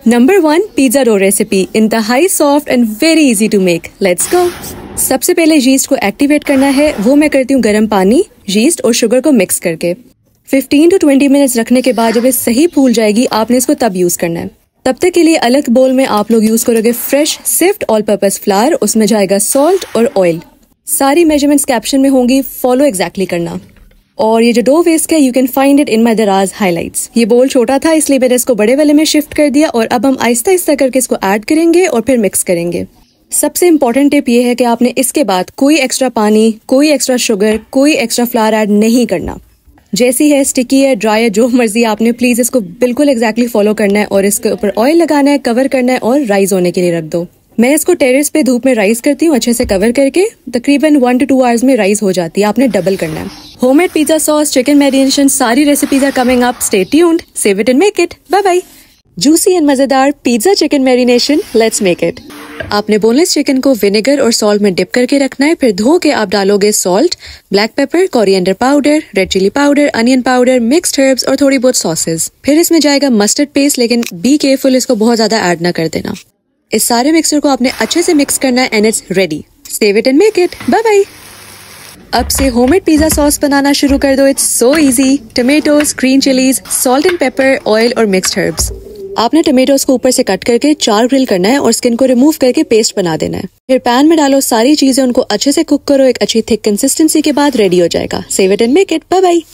Number 1 pizza dough recipe, इंतहाई soft and very easy to make. Let's go. सबसे पहले yeast को activate करना है, वो मैं करती हूँ गर्म पानी, यीस्ट और शुगर को मिक्स करके। 15 to 20 मिनट्स रखने के बाद जब ये सही फूल जाएगी, आपने इसको तब यूज करना है। तब तक के लिए अलग बोल में आप लोग यूज करोगे fresh sift all purpose flour, उसमें जाएगा सॉल्ट और ऑयल। सारी मेजरमेंट्स कैप्शन में होंगी, फॉलो एग्जैक्टली करना। और ये जो डो वेस्ट है, you can find it in my दराज हाइलाइट्स। ये बोल छोटा था इसलिए मैंने इसको बड़े वाले में शिफ्ट कर दिया, और अब हम आहिस्ता आहिस्ता करके इसको ऐड करेंगे और फिर मिक्स करेंगे। सबसे इम्पोर्टेंट टिप ये है कि आपने इसके बाद कोई एक्स्ट्रा पानी, कोई एक्स्ट्रा शुगर, कोई एक्स्ट्रा फ्लावर ऐड नहीं करना। जैसी है, स्टिकी है, ड्राई है, जो मर्जी, आपने प्लीज इसको बिल्कुल एग्जैक्टली फॉलो करना है और इसके ऊपर ऑयल लगाना है, कवर करना है और राइज होने के लिए रख दो। मैं इसको टेरेस पे धूप में राइज करती हूँ अच्छे से कवर करके। तकरीबन 1 to 2 आवर्स में राइज हो जाती है, आपने डबल करना है। Homemade pizza sauce, chicken marination, सारी recipes are coming up. Stay tuned, save it and make it. Bye bye. Juicy and मजेदार pizza chicken marination, let's make it. आपने बोनलेस चिकन को विनेगर और सॉल्ट में dip करके रखना है, फिर धो के आप डालोगे salt, black pepper, coriander powder, red chilli powder, onion powder, mixed herbs और थोड़ी बहुत सॉसेस। फिर इसमें जाएगा मस्टर्ड पेस्ट, लेकिन बी केयरफुल, इसको बहुत ज्यादा ऐड ना कर देना। इस सारे मिक्सचर को आपने अच्छे से मिक्स करना है and it's ready. Save it and make it. Bye bye. अब से होममेड पिज्जा सॉस बनाना शुरू कर दो। It's so easy. Tomatoes, green chillies, salt and pepper, oil और मिक्स्ड हर्ब्स। आपने टमेटोज को ऊपर से कट करके 4 ग्रिल करना है और स्किन को रिमूव करके पेस्ट बना देना है। फिर पैन में डालो सारी चीजें, उनको अच्छे से कुक करो। एक अच्छी थिक कंसिस्टेंसी के बाद रेडी हो जाएगा। Save it and make it. Bye bye.